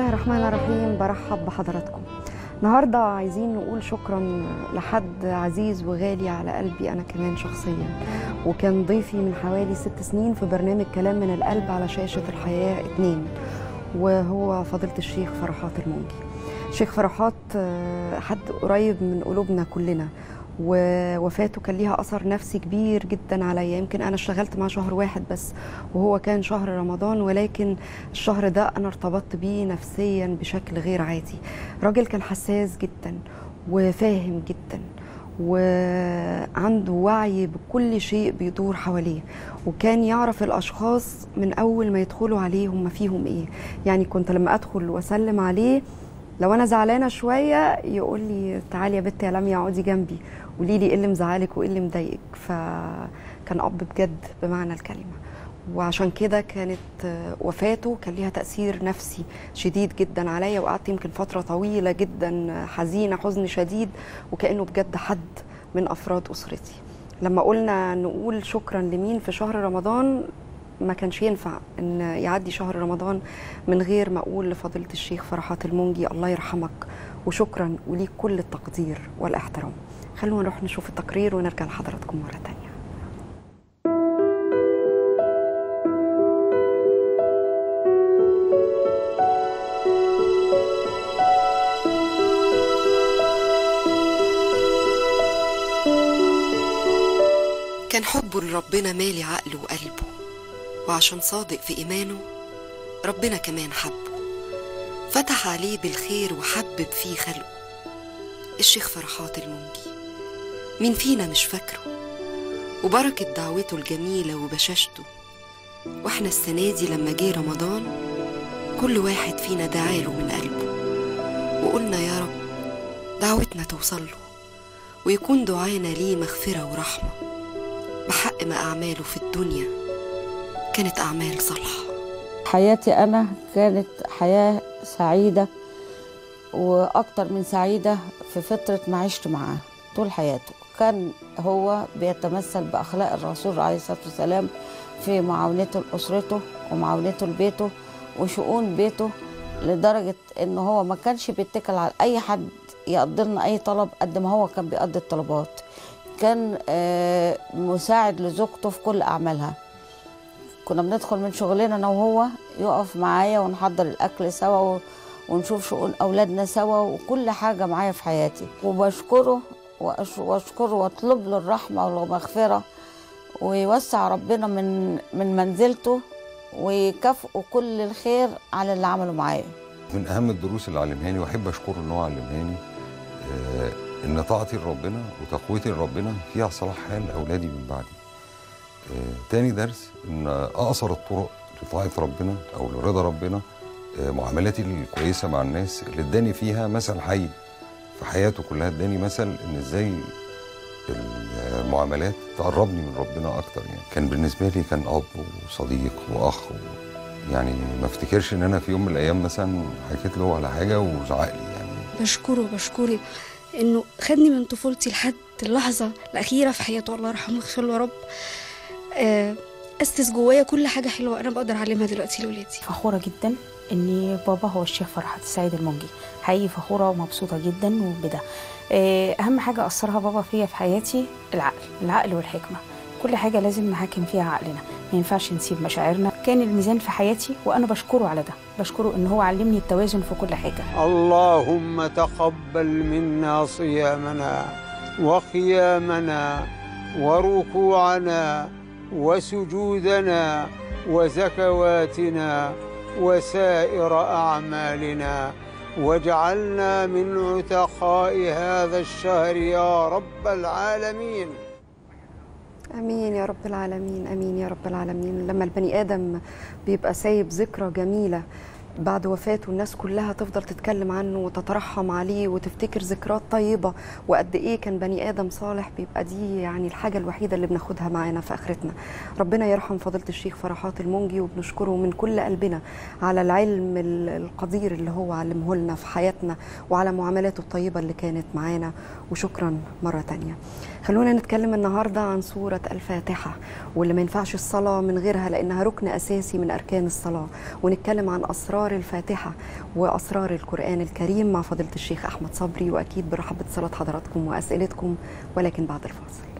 الله الرحمن الرحيم. برحب بحضراتكم. النهارده عايزين نقول شكرا لحد عزيز وغالي على قلبي أنا كمان شخصيا، وكان ضيفي من حوالي 6 سنين في برنامج كلام من القلب على شاشة الحياة 2، وهو فضيلة الشيخ فرحات المنجي. الشيخ فرحات حد قريب من قلوبنا كلنا، ووفاته كان ليها أثر نفسي كبير جدا عليا. يمكن أنا اشتغلت مع شهر واحد بس، وهو كان شهر رمضان، ولكن الشهر ده أنا ارتبطت بيه نفسيا بشكل غير عادي. راجل كان حساس جدا وفاهم جدا وعنده وعي بكل شيء بيدور حواليه، وكان يعرف الأشخاص من أول ما يدخلوا عليه هم فيهم إيه. يعني كنت لما أدخل وأسلم عليه لو أنا زعلانة شوية يقول لي تعالي يا بنتي يا لميا اقعدي جنبي، قولي لي ايه اللي مزعلك وايه اللي مضايقك. فكان اب بجد بمعنى الكلمه، وعشان كده كانت وفاته كان ليها تاثير نفسي شديد جدا عليا، وقعدت يمكن فتره طويله جدا حزينه حزن شديد، وكانه بجد حد من افراد اسرتي. لما قلنا نقول شكرا لمين في شهر رمضان، ما كانش ينفع ان يعدي شهر رمضان من غير ما اقول لفضيلة الشيخ فرحات المنجي الله يرحمك وشكرا وليك كل التقدير والاحترام. خلونا نروح نشوف التقرير ونرجع لحضراتكم مرة تانية. كان حبه لربنا مالي عقله وقلبه، وعشان صادق في إيمانه ربنا كمان حبه، فتح عليه بالخير وحبب فيه خلقه. الشيخ فرحات المنجي مين فينا مش فاكره، وبركة دعوته الجميلة وبشاشته. واحنا السنة دي لما جه رمضان كل واحد فينا دعاله من قلبه، وقلنا يا رب دعوتنا توصله ويكون دعانا ليه مغفرة ورحمة، بحق ما أعماله في الدنيا كانت أعمال صالحة. حياتي أنا كانت حياة سعيدة، وأكتر من سعيدة في فترة ما عشت معاه طول حياته. كان هو بيتمثل بأخلاق الرسول عليه الصلاة والسلام في معاونته لأسرته ومعاونته لبيته وشؤون بيته، لدرجة إنه هو ما كانش بيتكل على أي حد يقضي لنا أي طلب قد ما هو كان بيقضي الطلبات. كان مساعد لزوجته في كل أعمالها. كنا بندخل من شغلنا أنا وهو يقف معايا ونحضر الأكل سوا ونشوف شؤون أولادنا سوا وكل حاجة معايا في حياتي. وبشكره وأشكره وأطلب له الرحمة والمغفرة، ويوسع ربنا من منزلته ويكافئه كل الخير على اللي عمله معايا. من أهم الدروس اللي علمهاني، وأحب أشكره إن هو علمهاني، إن طاعتي لربنا وتقويتي لربنا فيها صلاح حال أولادي من بعدي. تاني درس إن أقصر الطرق لطاعة ربنا أو لرضا ربنا معاملاتي الكويسة مع الناس، اللي اداني فيها مثل حي في حياته كلها. اداني مثل إن إزاي المعاملات تقربني من ربنا أكتر. يعني كان بالنسبة لي كان أب وصديق وأخ، يعني ما افتكرش إن أنا في يوم من الأيام مثلا حكيت له على حاجة وزعق لي. يعني بشكره إنه خدني من طفولتي لحد اللحظة الأخيرة في حياته، الله يرحمه ويغفر له يا رب. أسس جوايا كل حاجة حلوة أنا بقدر أعلمها دلوقتي لولادي. فخورة جدا إن بابا هو الشيخ فرحات السيد المنجي، حقيقي فخورة ومبسوطة جدا. وبدا أهم حاجة أثرها بابا فيا في حياتي العقل والحكمة. كل حاجة لازم نحاكم فيها عقلنا، ما ينفعش نسيب مشاعرنا. كان الميزان في حياتي وأنا بشكره على ده، بشكره إن هو علمني التوازن في كل حاجة. اللهم تقبل منا صيامنا وقيامنا وركوعنا وسجودنا وزكواتنا وسائر أعمالنا، واجعلنا من عتقاء هذا الشهر يا رب العالمين. امين يا رب العالمين، امين يا رب العالمين. لما البني ادم بيبقى سايب ذكرى جميله بعد وفاته، الناس كلها تفضل تتكلم عنه وتترحم عليه وتفتكر ذكريات طيبة وقد ايه كان بني آدم صالح، بيبقى دي يعني الحاجة الوحيدة اللي بناخدها معانا في آخرتنا. ربنا يرحم فضيلة الشيخ فرحات المنجي، وبنشكره من كل قلبنا على العلم القدير اللي هو علمه لنا في حياتنا وعلى معاملاته الطيبة اللي كانت معانا، وشكرا مرة تانية. خلونا نتكلم النهاردة عن سورة الفاتحة، واللي ما ينفعش الصلاة من غيرها لأنها ركن أساسي من أركان الصلاة، ونتكلم عن أسرار أسرار الفاتحة وأسرار القرآن الكريم مع فضيلة الشيخ أحمد صبري، وأكيد برحب باتصالات حضراتكم وأسئلتكم، ولكن بعد الفاصل.